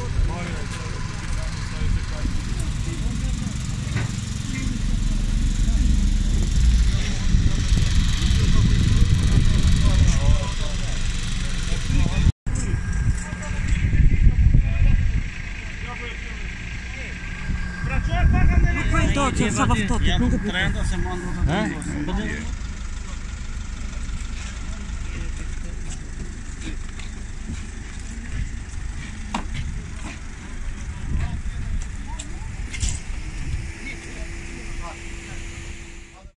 Це в авто. Я тут тренда, це мандрука.